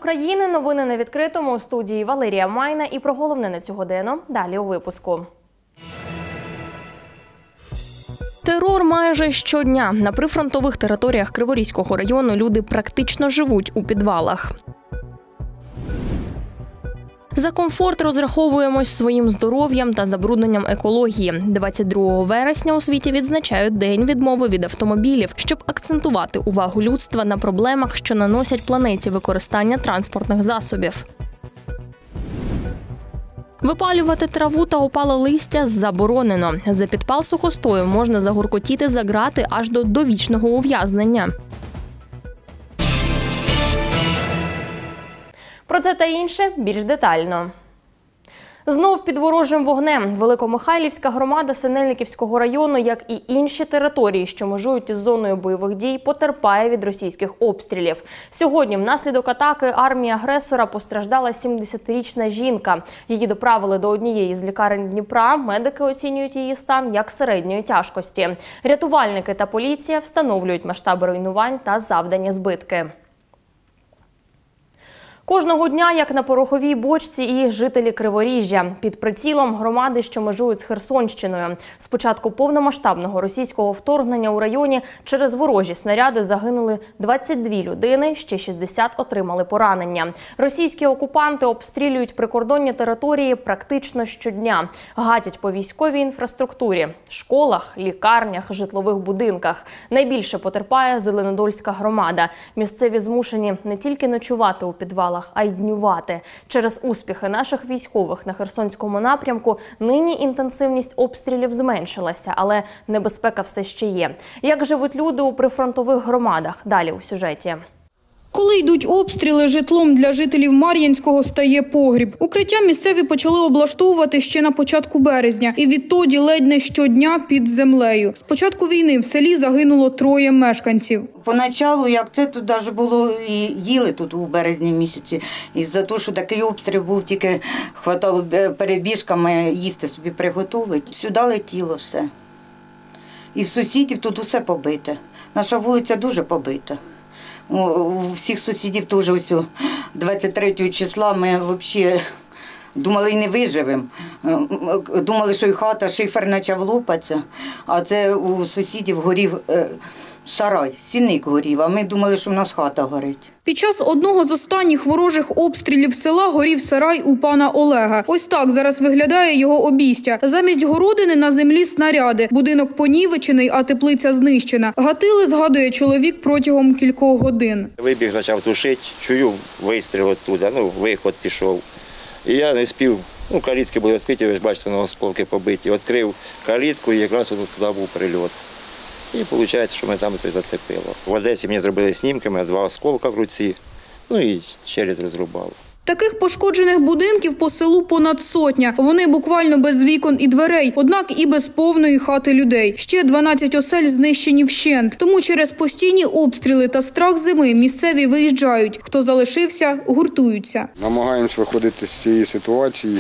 України. Новини на відкритому. У студії Валерія Майна. І про головне на цю годину далі у випуску. Терор майже щодня. На прифронтових територіях Криворізького району люди практично живуть у підвалах. За комфорт розраховуємось своїм здоров'ям та забрудненням екології. 22 вересня у світі відзначають День відмови від автомобілів, щоб акцентувати увагу людства на проблемах, що наносять планеті використання транспортних засобів. Випалювати траву та опале листя заборонено. За підпал сухостою можна загуркотіти за ґрати аж до довічного ув'язнення. Про це та інше більш детально. Знов під ворожим вогнем. Великомихайлівська громада Синельниківського району, як і інші території, що межують із зоною бойових дій, потерпає від російських обстрілів. Сьогодні внаслідок атаки армії агресора постраждала 70-річна жінка. Її доправили до однієї з лікарень Дніпра. Медики оцінюють її стан як середньої тяжкості. Рятувальники та поліція встановлюють масштаби руйнувань та завдані збитки. Кожного дня, як на пороховій бочці, і жителі Криворіжжя. Під прицілом громади, що межують з Херсонщиною. З початку повномасштабного російського вторгнення у районі через ворожі снаряди загинули 22 людини, ще 60 отримали поранення. Російські окупанти обстрілюють прикордонні території практично щодня. Гатять по військовій інфраструктурі – школах, лікарнях, житлових будинках. Найбільше потерпає Зеленодольська громада. Місцеві змушені не тільки ночувати у підвалах, а й днювати. Через успіхи наших військових на Херсонському напрямку нині інтенсивність обстрілів зменшилася, але небезпека все ще є. Як живуть люди у прифронтових громадах? Далі у сюжеті. Коли йдуть обстріли, житлом для жителів Мар'їнського стає погріб. Укриття місцеві почали облаштовувати ще на початку березня. І відтоді ледь не щодня під землею. З початку війни в селі загинуло 3 мешканців. Поначалу, як це тут навіть було, і їли тут у березні місяці. Із-за того, що такий обстріл був, тільки хватало перебіжками їсти собі приготувати. Сюди летіло все. І в сусідів тут усе побите. Наша вулиця дуже побита. У всіх сусідів теж ось 23 числа ми взагалі думали, і не виживемо. Думали, що і хата, шифер почав лопатися, а це у сусідів горів сарай, сінник горів, а ми думали, що в нас хата горить. Під час одного з останніх ворожих обстрілів села горів сарай у пана Олега. Ось так зараз виглядає його обійстя. Замість городини на землі снаряди. Будинок понівечений, а теплиця знищена. Гатили, згадує чоловік, протягом кількох годин. Вибіг, почав тушити, чую вистріл оттуда, виход пішов. І я не спів, калітки були відкриті, ви ж бачите, осколки побиті. Відкрив калітку і якраз туди був прильот. І виходить, що ми там і зацепило. В Одесі мені зробили знімки, 2 осколка в руці, і через розрубало. Таких пошкоджених будинків по селу понад 100. Вони буквально без вікон і дверей, однак і без повної хати людей. Ще 12 осель знищені вщент. Тому через постійні обстріли та страх зими місцеві виїжджають. Хто залишився, гуртуються. Намагаємось виходити з цієї ситуації,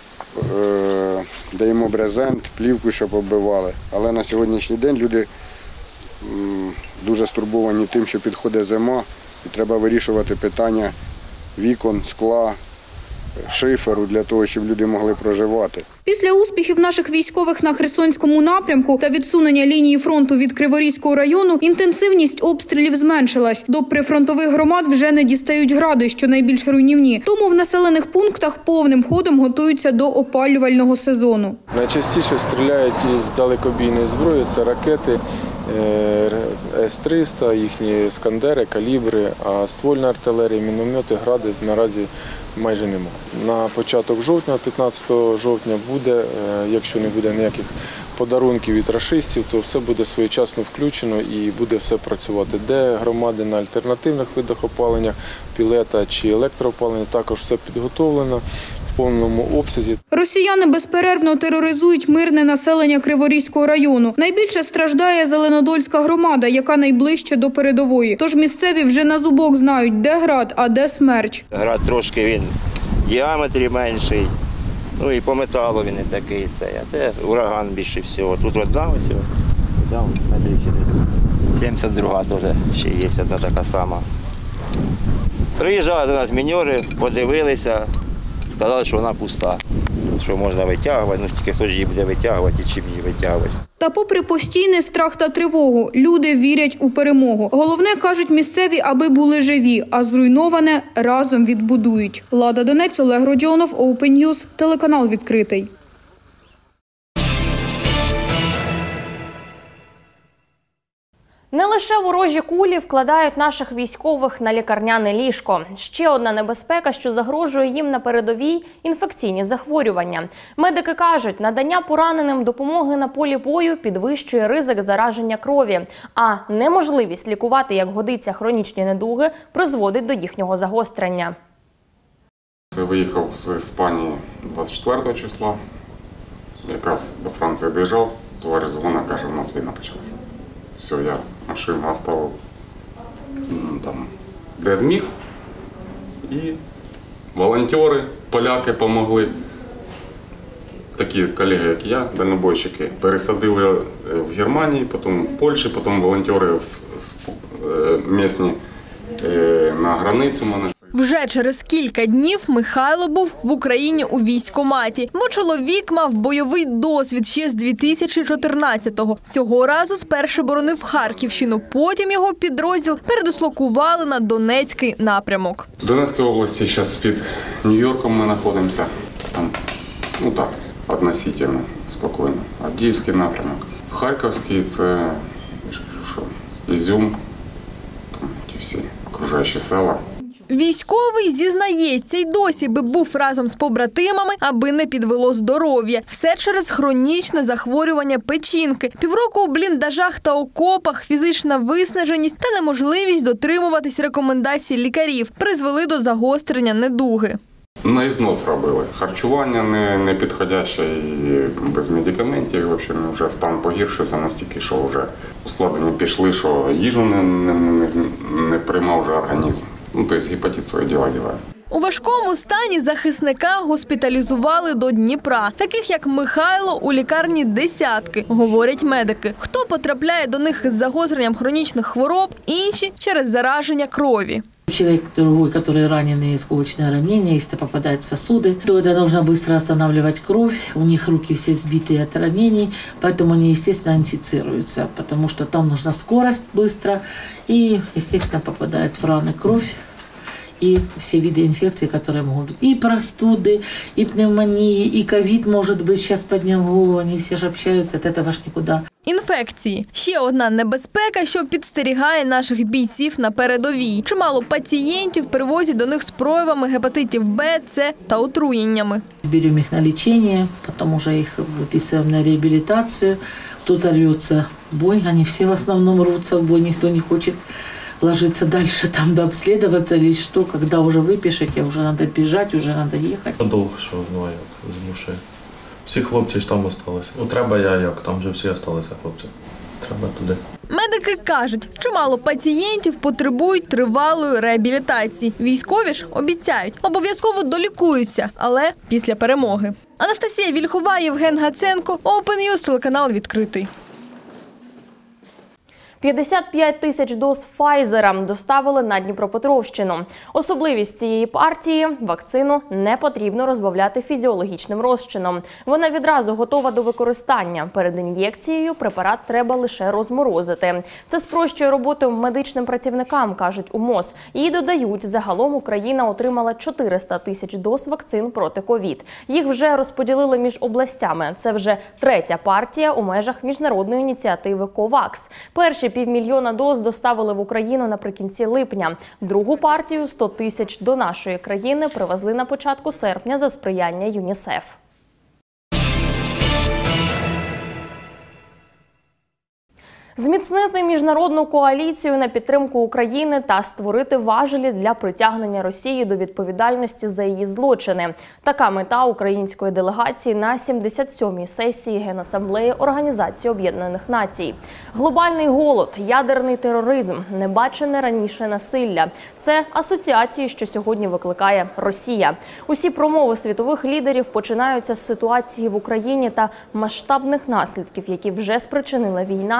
даємо брезент, плівку, щоб оббивали. Але на сьогоднішній день люди дуже стурбовані тим, що підходить зима і треба вирішувати питання вікон, скла, шиферу для того, щоб люди могли проживати. Після успіхів наших військових на Херсонському напрямку та відсунення лінії фронту від Криворізького району інтенсивність обстрілів зменшилась. До прифронтових громад вже не дістають гради, що найбільш руйнівні. Тому в населених пунктах повним ходом готуються до опалювального сезону. Найчастіше стріляють із далекобійної зброї – це ракети С-300, їхні «Іскандери», «Калібри», а ствольна артилерія, міномети, гради наразі майже немає. На початок жовтня, 15 жовтня буде, якщо не буде ніяких подарунків від рашистів, то все буде своєчасно включено і буде все працювати. Де громади на альтернативних видах опалення, пілета чи електроопалення, також все підготовлено в повному обсязі. Росіяни безперервно тероризують мирне населення Криворізького району. Найбільше страждає Зеленодольська громада, яка найближче до передової. Тож місцеві вже на зубок знають, де град, а де смерч. Град трошки він в діаметрі менший, і по металу він не такий. А це ураган більше всього. Тут одна ось, там метрів через 72 теж ще є одна така сама. Приїжджали до нас міньори, подивилися, сказали, що вона пуста, що можна витягувати, тільки хто ж її буде витягувати і чим її витягувати. Та попри постійний страх та тривогу, люди вірять у перемогу. Головне, кажуть місцеві, аби були живі, а зруйноване разом відбудують. Лада Донець, Олег Родіонов, Open News, телеканал відкритий. Не лише ворожі кулі вкладають наших військових на лікарняне ліжко. Ще одна небезпека, що загрожує їм на передовій – інфекційні захворювання. Медики кажуть, надання пораненим допомоги на полі бою підвищує ризик зараження крові, а неможливість лікувати, як годиться, хронічні недуги призводить до їхнього загострення. Я виїхав з Іспанії 24 числа, якраз до Франції доїжджав, товариш дзвонить, каже, у нас війна почалася. Все, я машину оставив там, де зміг, і волонтери, поляки допомогли. Такі колеги, як я, дальнобойщики, пересадили в Германії, потім в Польщі, потім волонтери місні на границю мене. Вже через кілька днів Михайло був в Україні у військкоматі, бо чоловік мав бойовий досвід ще з 2014-го. Цього разу спершу боронив Харківщину, потім його підрозділ передислокували на Донецький напрямок. В Донецькій області зараз під Нью-Йорком ми знаходимося. Там, так, относительно спокійно. Авдіївський напрямок. Харківський – це Ізюм, там ті всі окружаючі села. Військовий зізнається, й досі би був разом з побратимами, аби не підвело здоров'я. Все через хронічне захворювання печінки. Півроку у бліндажах та окопах, фізична виснаженість та неможливість дотримуватись рекомендацій лікарів призвели до загострення недуги. На ізнос робили. Харчування не підходяще і без медикаментів. В общем, вже стан погіршився настільки, що вже ускладнення пішли, що їжу не приймав вже організм. Тобто гепатит своє діло робить. У важкому стані захисника госпіталізували до Дніпра. Таких, як Михайло, у лікарні десятки, говорять медики. Хто потрапляє до них із загостренням хронічних хвороб, інші – через зараження крові. Человек другой, который раненый, осколочное ранение, если попадает в сосуды, то это нужно быстро останавливать кровь. У них руки все сбитые от ранений, поэтому они, естественно, инфицируются, потому что там нужна скорость быстро и, естественно, попадает в раны кровь. И все виды инфекций, которые могут быть. И простуды, и пневмонии, и ковид, может быть, сейчас поднял голову, они все же общаются, от этого ж никуда. Інфекції – ще одна небезпека, що підстерігає наших бійців на передовій. Чимало пацієнтів привозять до них з проявами гепатитів Б, С та отруєннями. Берем их на лечение, потом уже их выписываем на реабилитацию. Кто-то рвется в бой, они все в основном рвутся в бой, никто не хочет ложиться дальше, там дообследоваться или что, когда уже выпишете, уже надо бежать, уже надо ехать. Довго, що знаю, змушує. Всі хлопці ж там залишилися. Треба там вже всі залишилися хлопці. Треба туди. Медики кажуть, чимало пацієнтів потребують тривалої реабілітації. Військові ж обіцяють, обов'язково долікуються, але після перемоги. Анастасія Вільхова, Євген Гаценко, Open News, телеканал відкритий. 55 тисяч доз Файзера доставили на Дніпропетровщину. Особливість цієї партії – вакцину не потрібно розбавляти фізіологічним розчином. Вона відразу готова до використання. Перед ін'єкцією препарат треба лише розморозити. Це спрощує роботу медичним працівникам, кажуть у МОЗ. І додають, загалом Україна отримала 400 тисяч доз вакцин проти ковід. Їх вже розподілили між областями. Це вже третя партія у межах міжнародної ініціативи COVAX. Перші 500 000 доз доставили в Україну наприкінці липня. Другу партію – 100 тисяч до нашої країни привезли на початку серпня за сприяння ЮНІСЕФ. Зміцнити міжнародну коаліцію на підтримку України та створити важелі для притягнення Росії до відповідальності за її злочини. Така мета української делегації на 77-й сесії Генасамблеї Організації Об'єднаних Націй. Глобальний голод, ядерний тероризм, небачене раніше насилля – це асоціації, що сьогодні викликає Росія. Усі промови світових лідерів починаються з ситуації в Україні та масштабних наслідків, які вже спричинила війна і які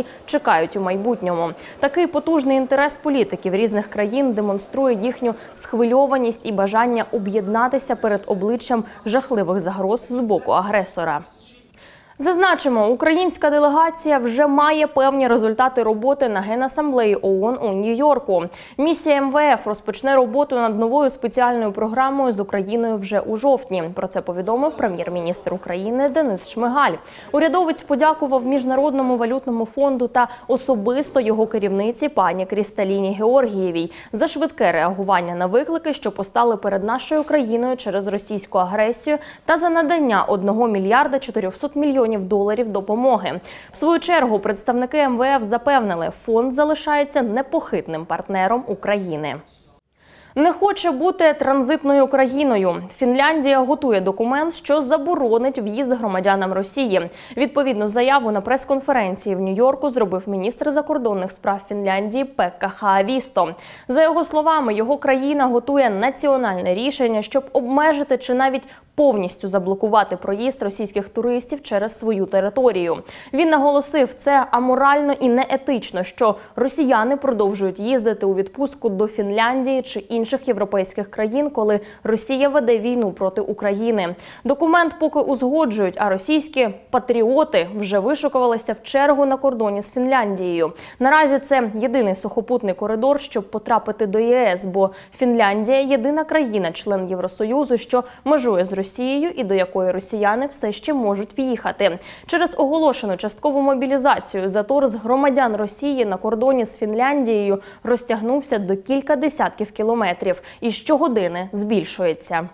Україні чекають у майбутньому. Такий потужний інтерес політиків різних країн демонструє їхню схвильованість і бажання об'єднатися перед обличчям жахливих загроз з боку агресора. Зазначимо, українська делегація вже має певні результати роботи на Генасамблеї ООН у Нью-Йорку. Місія МВФ розпочне роботу над новою спеціальною програмою з Україною вже у жовтні. Про це повідомив прем'єр-міністр України Денис Шмигаль. Урядовець подякував Міжнародному валютному фонду та особисто його керівниці пані Крісталіні Георгієвій за швидке реагування на виклики, що постали перед нашою країною через російську агресію, та за надання 1 мільярда 400 мільйонів доларів допомоги. В свою чергу представники МВФ запевнили, фонд залишається непохитним партнером України. Не хоче бути транзитною країною. Фінляндія готує документ, що заборонить в'їзд громадянам Росії. Відповідну заяву на прес-конференції в Нью-Йорку зробив міністр закордонних справ Фінляндії Пекка Хаавісто. За його словами, його країна готує національне рішення, щоб обмежити чи навіть повністю заблокувати проїзд російських туристів через свою територію. Він наголосив, це аморально і неетично, що росіяни продовжують їздити у відпустку до Фінляндії чи інших європейських країн, коли Росія веде війну проти України. Документ поки узгоджують, а російські патріоти вже вишукувалися в чергу на кордоні з Фінляндією. Наразі це єдиний сухопутний коридор, щоб потрапити до ЄС, бо Фінляндія – єдина країна-член Євросоюзу, що межує з Росією і до якої росіяни все ще можуть в'їхати. Через оголошену часткову мобілізацію затор з громадян Росії на кордоні з Фінляндією розтягнувся до кілька десятків кілометрів і щогодини збільшується.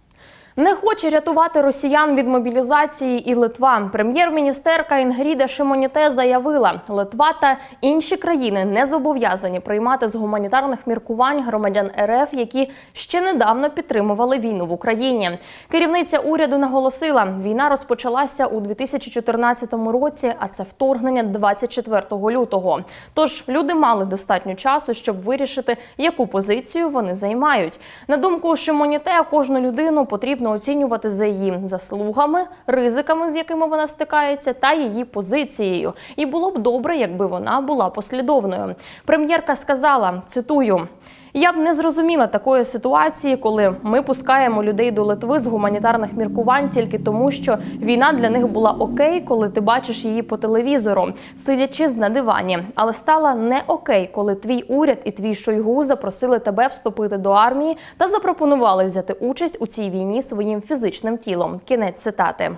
Не хоче рятувати росіян від мобілізації і Литва. Прем'єр-міністерка Інгріда Шимоніте заявила, Литва та інші країни не зобов'язані приймати з гуманітарних міркувань громадян РФ, які ще недавно підтримували війну в Україні. Керівниця уряду наголосила, війна розпочалася у 2014 році, а це вторгнення 24 лютого. Тож люди мали достатньо часу, щоб вирішити, яку позицію вони займають. На думку Шимоніте, кожну людину потрібно оцінювати за її заслугами, ризиками, з якими вона стикається, та її позицією. І було б добре, якби вона була послідовною. Прем'єрка сказала, цитую, «Я б не зрозуміла такої ситуації, коли ми пускаємо людей до Литви з гуманітарних міркувань тільки тому, що війна для них була окей, коли ти бачиш її по телевізору, сидячи на дивані. Але стала не окей, коли твій уряд і твій Шойгу запросили тебе вступити до армії та запропонували взяти участь у цій війні своїм фізичним тілом». Кінець цитати.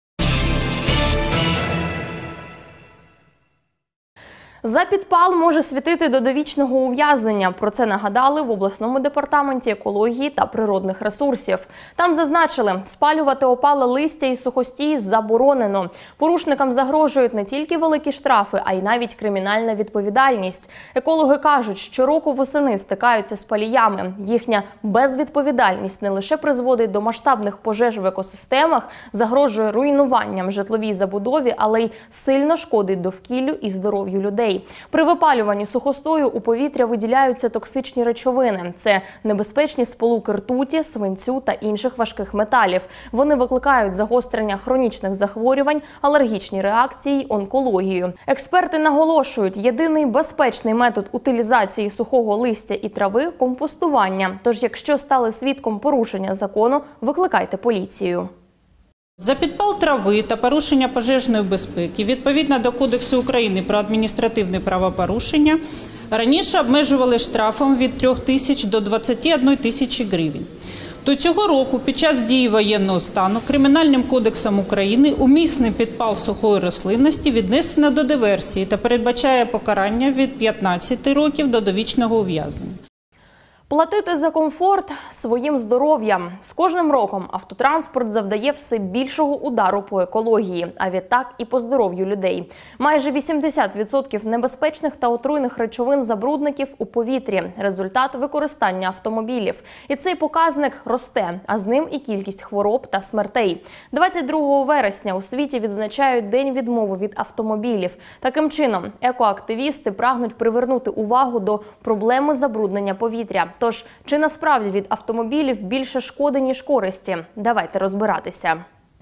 За підпал може світити до довічного ув'язнення. Про це нагадали в обласному департаменті екології та природних ресурсів. Там зазначили, спалювати опале листя і сухостій заборонено. Порушникам загрожують не тільки великі штрафи, а й навіть кримінальна відповідальність. Екологи кажуть, щороку восени стикаються з паліями. Їхня безвідповідальність не лише призводить до масштабних пожеж в екосистемах, загрожує руйнуванням житловій забудові, але й сильно шкодить довкіллю і здоров'ю людей. При випалюванні сухостою у повітря виділяються токсичні речовини. Це небезпечні сполуки ртуті, свинцю та інших важких металів. Вони викликають загострення хронічних захворювань, алергічні реакції, онкологію. Експерти наголошують, єдиний безпечний метод утилізації сухого листя і трави – компостування. Тож, якщо стали свідком порушення закону, викликайте поліцію. За підпал трави та порушення пожежної безпеки, відповідно до Кодексу України про адміністративне правопорушення, раніше обмежували штрафом від 3 тисяч до 21 тисячі гривень. До цього року, під час дії воєнного стану, Кримінальним кодексом України умисний підпал сухої рослинності віднесено до диверсії та передбачає покарання від 15 років до довічного ув'язнення. Платити за комфорт своїм здоров'ям. З кожним роком автотранспорт завдає все більшого удару по екології, а відтак і по здоров'ю людей. Майже 80% небезпечних та отруйних речовин-забрудників у повітрі – результат використання автомобілів. І цей показник росте, а з ним і кількість хвороб та смертей. 22 вересня у світі відзначають День відмови від автомобілів. Таким чином, екоактивісти прагнуть привернути увагу до проблеми забруднення повітря. Тож, чи насправді від автомобілів більше шкоди, ніж користі? Давайте розбиратися.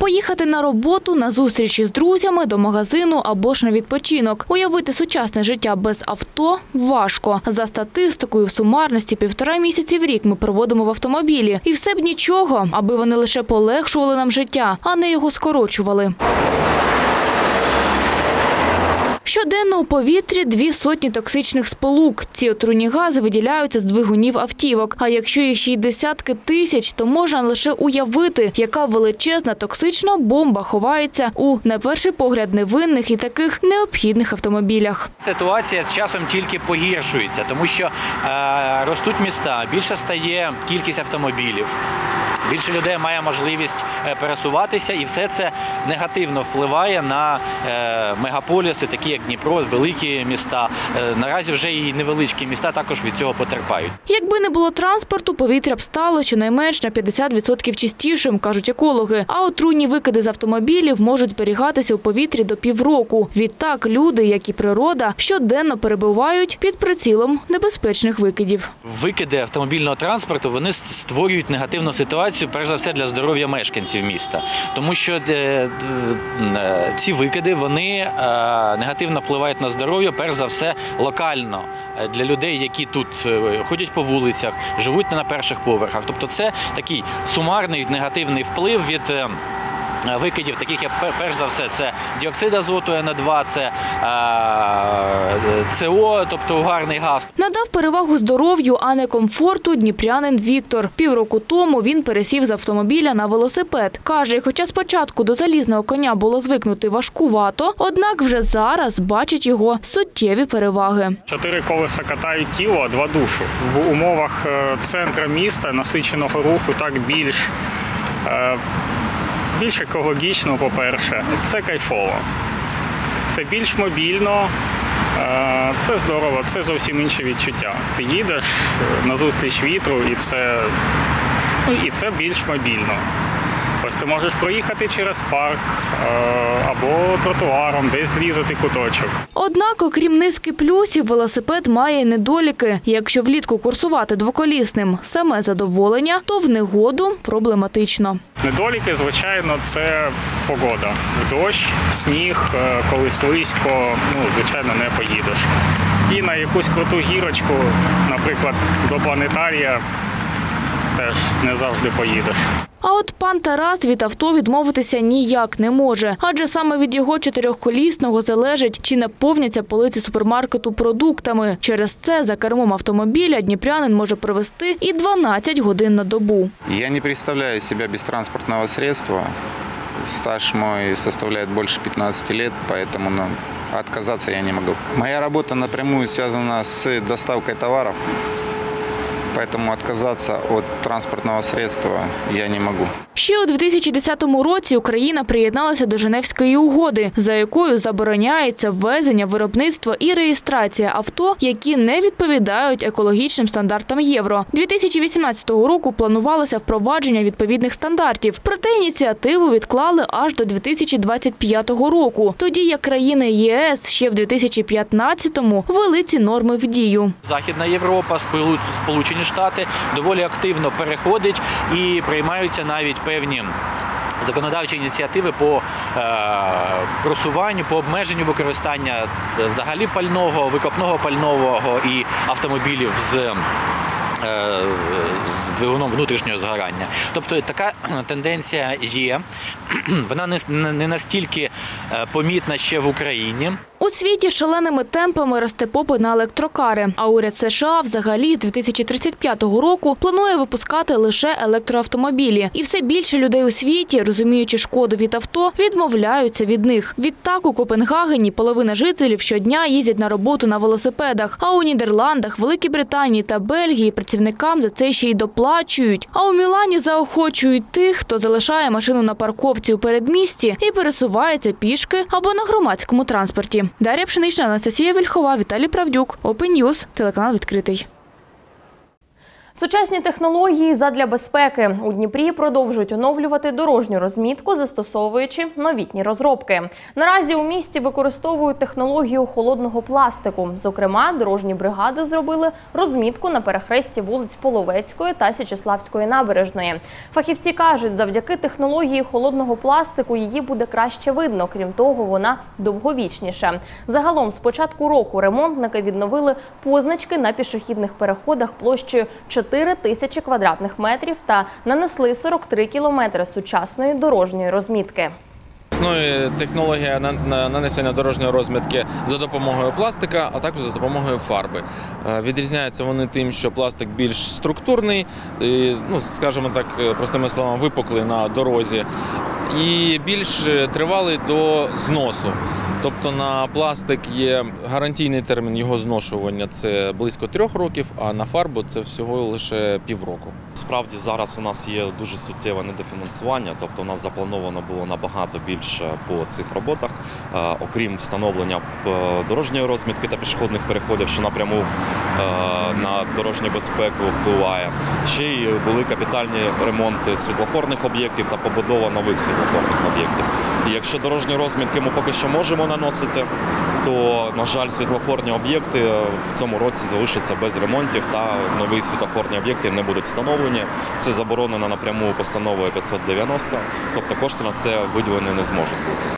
Поїхати на роботу, на зустрічі з друзями, до магазину або ж на відпочинок. Уявити сучасне життя без авто важко. За статистикою, в сумарності 1,5 місяці в рік ми проводимо в автомобілі. І все б нічого, аби вони лише полегшували нам життя, а не його скорочували. Щоденно у повітрі 200 токсичних сполук. Ці отруйні гази виділяються з двигунів автівок. А якщо їх ще й десятки тисяч, то можна лише уявити, яка величезна токсична бомба ховається у, на перший погляд, невинних і таких необхідних автомобілях. Ситуація з часом тільки погіршується, тому що ростуть міста, більше стає кількість автомобілів. Більше людей має можливість пересуватися, і все це негативно впливає на мегаполіси, такі як Дніпро, великі міста. Наразі вже і невеличкі міста також від цього потерпають. Якби не було транспорту, повітря б стало щонайменш на 50% чистішим, кажуть екологи. А отруйні викиди з автомобілів можуть зберігатися у повітрі до півроку. Відтак люди, як і природа, щоденно перебувають під прицілом небезпечних викидів. Викиди автомобільного транспорту, вони створюють негативну ситуацію, перш за все, для здоров'я мешканців міста. Тому що ці викиди, вони негативно впливають на здоров'я, перш за все, локально. Для людей, які тут ходять по вулицях, живуть не на перших поверхах. Тобто це такий сумарний негативний вплив від викидів, таких як, перш за все, це діоксид азоту, НО2, це СО, тобто угарний газ. Надав перевагу здоров'ю, а не комфорту дніпрянин Віктор. Півроку тому він пересів з автомобіля на велосипед. Каже, хоча спочатку до залізного коня було звикнути важкувато, однак вже зараз бачить його суттєві переваги. 4 колеса катають тіло, 2 душу. В умовах центру міста, насиченого руху, так більш екологічно, по-перше. Це кайфово. Це більш мобільно, це здорово, це зовсім інше відчуття. Ти їдеш назустріч вітру, і це більш мобільно. Ось ти можеш проїхати через парк або тротуаром, десь зрізати куточок. Однак, окрім низки плюсів, велосипед має й недоліки. Якщо влітку курсувати двоколісним – саме задоволення, то в негоду – проблематично. Недоліки, звичайно, це погода. В дощ, в сніг, коли слизько, звичайно, не поїдеш. І на якусь круту гірочку, наприклад, до планетарія, теж не завжди поїдеш. А от пан Тарас від авто відмовитися ніяк не може. Адже саме від його 4-колісного залежить, чи наповняться полиці супермаркету продуктами. Через це за кермом автомобіля дніпрянин може провести і 12 годин на добу. Я не представляю себе без транспортного средства. Стаж мой составляет больше 15 лет, поэтому отказаться я не могу. Моя работа напрямую связана с доставкой товаров. Поэтому отказаться от транспортного средства я не можу. Ще у 2010 році Україна приєдналася до Женевської угоди, за якою забороняється ввезення, виробництво і реєстрація авто, які не відповідають екологічним стандартам євро. 2018 року планувалося впровадження відповідних стандартів. Проте ініціативу відклали аж до 2025 року. Тоді як країни ЄС ще в 2015-му ввели ці норми в дію. Західна Європа, Сполучені Штати доволі активно переходить і приймаються навіть певні законодавчі ініціативи по просуванню, по обмеженню використання взагалі пального, викопного пального і автомобілів з двигуном внутрішнього згорання. Тобто така тенденція є. Вона не настільки помітна ще в Україні. У світі шаленими темпами росте попит на електрокари, а уряд США взагалі з 2035 року планує випускати лише електроавтомобілі. І все більше людей у світі, розуміючи шкоду від авто, відмовляються від них. Відтак у Копенгагені половина жителів щодня їздять на роботу на велосипедах, а у Нідерландах, Великій Британії та Бельгії працівникам за це ще й доплачують. А у Мілані заохочують тих, хто залишає машину на парковці у передмісті і пересувається пішки або на громадському транспорті. Дар'я Пшенична, Анастасія Вільхова, Віталій Правдюк, Open News, телеканал «Відкритий». Сучасні технології задля безпеки. У Дніпрі продовжують оновлювати дорожню розмітку, застосовуючи новітні розробки. Наразі у місті використовують технологію холодного пластику. Зокрема, дорожні бригади зробили розмітку на перехресті вулиць Половецької та Січеславської набережної. Фахівці кажуть, завдяки технології холодного пластику її буде краще видно. Крім того, вона довговічніша. Загалом, з початку року ремонтники відновили позначки на пішохідних переходах площею 4 тисячі квадратних метрів та нанесли 43 кілометри сучасної дорожньої розмітки. Існує технологія нанесення дорожньої розмітки за допомогою пластика, а також за допомогою фарби. Відрізняються вони тим, що пластик більш структурний, скажімо так, простими словами, випуклий на дорозі, і більш тривалий до зносу. Тобто на пластик є гарантійний термін його зношування – це близько 3 років, а на фарбу – це всього лише півроку. Справді зараз у нас є дуже суттєве недофінансування, тобто у нас заплановано було набагато більше по цих роботах, окрім встановлення дорожньої розмітки та пішохідних переходів, що напряму на дорожню безпеку впливає. Ще й були капітальні ремонти світлофорних об'єктів та побудова нових світлофорних об'єктів. І якщо дорожні розмітки ми поки що можемо наносити, то, на жаль, світлофорні об'єкти в цьому році залишаться без ремонтів та нові світлофорні об'єкти не будуть встановлені. Це заборонено напряму постановою 590, тобто кошти на це виділені не зможуть бути.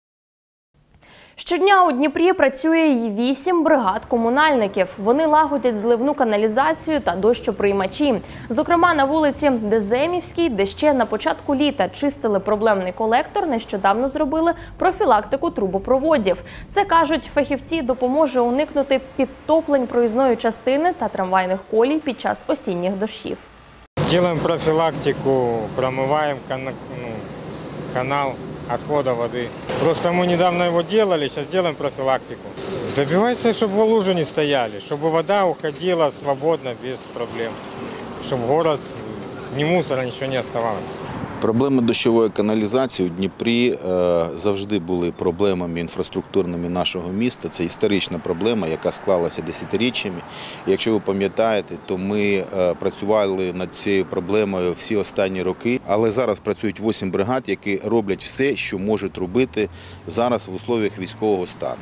Щодня у Дніпрі працює й 8 бригад комунальників. Вони лагодять зливну каналізацію та дощоприймачі. Зокрема, на вулиці Деземівській, де ще на початку літа чистили проблемний колектор, нещодавно зробили профілактику трубопроводів. Це, кажуть фахівці, допоможе уникнути підтоплень проїзної частини та трамвайних колій під час осінніх дощів. Робимо профілактику, промиваємо канал отхода воды. Просто мы недавно его делали, сейчас делаем профилактику. Добивается, чтобы в луже не стояли, чтобы вода уходила свободно, без проблем. Чтобы город, ни мусора, ничего не оставалось. Проблеми дощової каналізації у Дніпрі завжди були проблемами інфраструктурними нашого міста. Це історична проблема, яка склалася десятиріччями. Якщо ви пам'ятаєте, то ми працювали над цією проблемою всі останні роки. Але зараз працюють 8 бригад, які роблять все, що можуть робити зараз в условиях військового стану.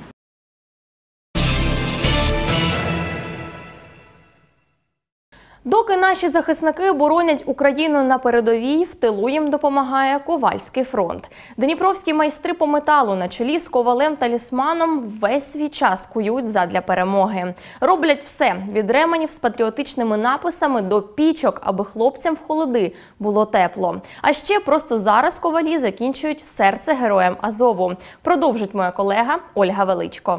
Доки наші захисники боронять Україну на передовій, в тилу їм допомагає Ковальський фронт. Дніпровські майстри по металу на чолі з ковалем-талісманом весь свій час кують задля перемоги. Роблять все – від ременів з патріотичними написами до пічок, аби хлопцям в холоди було тепло. А ще просто зараз ковалі закінчують серце героям Азову. Продовжить моя колега Ольга Величко.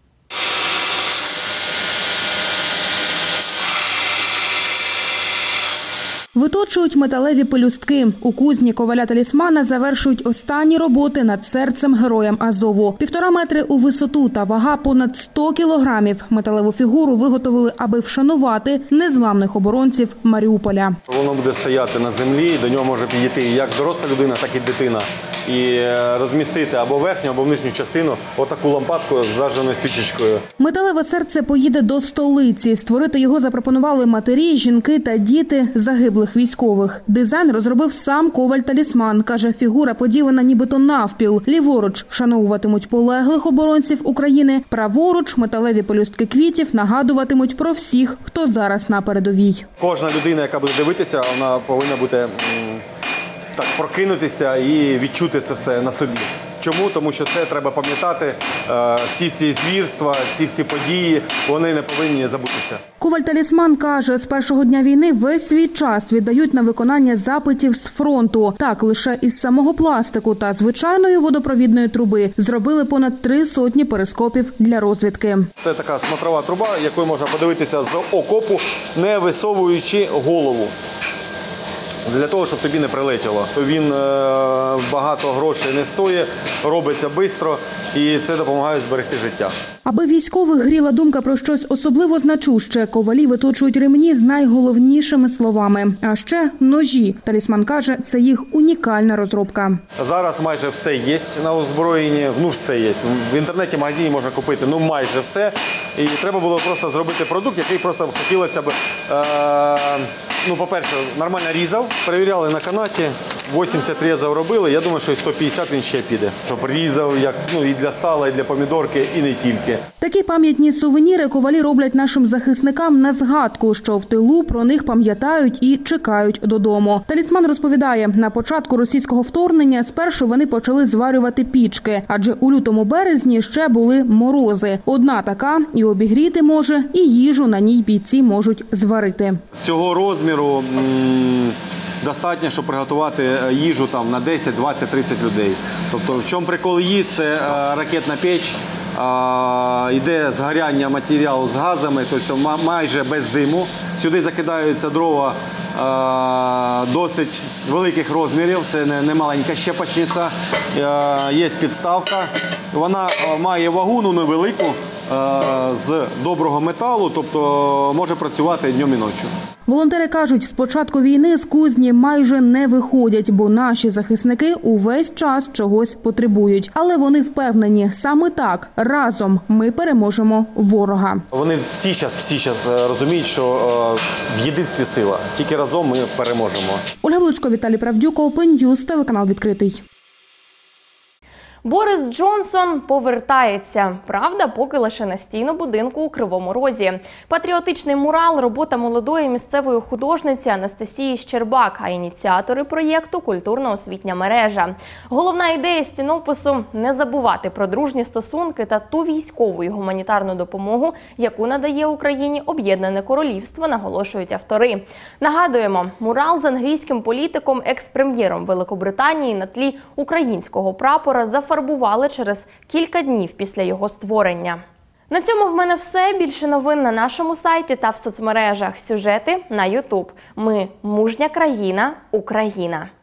Виточують металеві пелюстки. У кузні коваля-талісмана завершують останні роботи над серцем героям Азову. 1,5 метри у висоту та вага понад 100 кілограмів. Металеву фігуру виготовили, аби вшанувати незламних оборонців Маріуполя. Воно буде стояти на землі, до нього може підійти як доросла людина, так і дитина. І розмістити або верхню, або нижню частину отаку лампадку з зажженою свічечкою. Металеве серце поїде до столиці. Створити його запропонували матері, жінки та діти загиблих військових. Дизайн розробив сам коваль-талісман. Каже, фігура поділена нібито навпіл. Ліворуч вшановуватимуть полеглих оборонців України, праворуч металеві пелюстки квітів нагадуватимуть про всіх, хто зараз на передовій. Кожна людина, яка буде дивитися, вона повинна бути так прокинутися і відчути це все на собі. Чому? Тому що це треба пам'ятати, всі ці звірства, ці всі події, вони не повинні забутися. Коваль-талісман каже, з першого дня війни весь свій час віддають на виконання запитів з фронту. Так, лише із самого пластику та звичайної водопровідної труби зробили понад 300 перископів для розвідки. Це така смотрова труба, якою можна подивитися з окопу, не висовуючи голову. для того, щоб тобі не прилетіло. Він багато грошей не стоїть, робиться швидко і це допомагає зберегти життя. Аби військових гріла думка про щось особливо значуще, ковалі виточують ремні з найголовнішими словами. А ще ножі. Талісман каже, це їх унікальна розробка. Зараз майже все є на озброєнні, все є. В інтернеті, в магазині можна купити майже все. І треба було просто зробити продукт, який просто хотілося б, по-перше, нормально різав, перевіряли на канаті, 80 різів робили, я думаю, що 150 він ще піде. Щоб різав і для сала, і для помідорки, і не тільки. Такі пам'ятні сувеніри ковалі роблять нашим захисникам на згадку, що в тилу про них пам'ятають і чекають додому. Талісман розповідає, на початку російського вторгнення спершу вони почали зварювати пічки, адже у лютому-березні ще були морози. Одна така і обігріти може, і їжу на ній бійці можуть зварити. Цього розміру достатньо, щоб приготувати їжу на 10, 20, 30 людей. Тобто в чому прикол її? Це ракетна піч, йде згоряння матеріалу з газами, тобто майже без диму. Сюди закидаються дрова досить великих розмірів, це не маленька щепочниця, є підставка. Вона має вагу, невелику, з доброго металу, тобто може працювати днем і ночі. Волонтери кажуть, з початку війни з кузні майже не виходять, бо наші захисники увесь час чогось потребують. Але вони впевнені, саме так, разом ми переможемо ворога. Вони всі зараз розуміють, що в єдинстві сила. Тільки разом ми переможемо. Ольга Величко, Віталій Правдюк, Open News, телеканал «Відкритий». Борис Джонсон повертається. Правда, поки лише на стіну будинку у Кривому Розі. Патріотичний мурал – робота молодої місцевої художниці Анастасії Щербак, а ініціатори проєкту – культурно-освітня мережа. Головна ідея стінопису – не забувати про дружні стосунки та ту військову і гуманітарну допомогу, яку надає Україні Об'єднане Королівство, наголошують автори. Нагадуємо, мурал з англійським політиком, екс-прем'єром Великобританії на тлі українського прапора зафарбували через кілька днів після його створення. На цьому в мене все. Більше новин на нашому сайті та в соцмережах. Сюжети на YouTube. Ми – мужня країна, Україна.